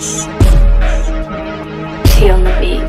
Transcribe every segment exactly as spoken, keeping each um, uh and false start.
She on the beat.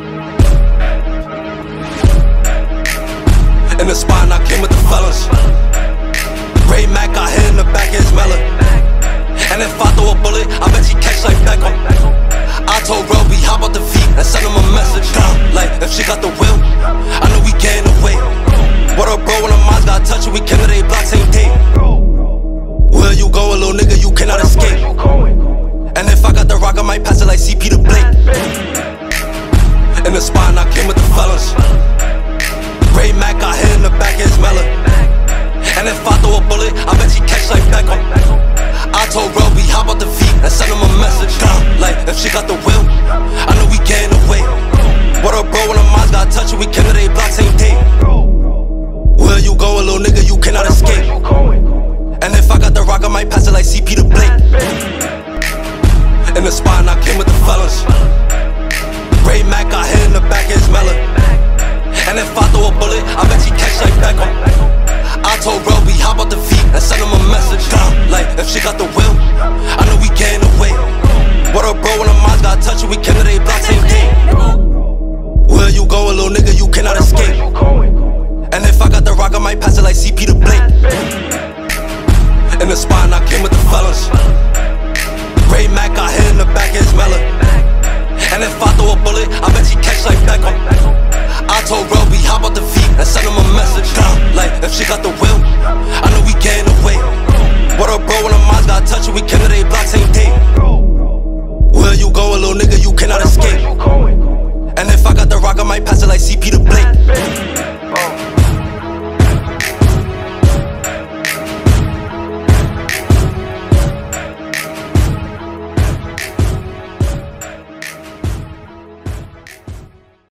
In the spot, and I came with the fellas. Ray Mac got hit in the back of his melon. And if I throw a bullet, I bet she catch like Beckham. I told Roby, hop out the V and send him a message. Like, if she got the will, I know we getting away. What up, bro, when the minds got touched, we came to they block same day. Where you going, little nigga, you cannot escape. And if I got the rock, I might pass it like C P to Blake. In the spot, and I came with the fellas. Ray Mac got hit in the back of his melon. And if I throw a bullet, I bet she catch like Beckham. I told Roby, hop out the V and send him a message. Like, if she got the will, I know we getting away. What up, bro, when the minds got touched, we came to they block same day. Where you going, little nigga, you cannot escape. And if I got the rock, I might pass it like C P to Blake. In the spot, and I came with the fellas. Ray Mac got hit in the back of his melon. And if I throw a bullet, I bet she catch like Beckham. I told Roby, hop out the V and send him a message. Like, if she got the will, I know we getting away. What up, bro, when the minds got touched, we came to they block same day. Where you going, little nigga, you cannot escape. And if I got the rock, I might pass it like C P to Blake. In the spot, and I came with the fellas.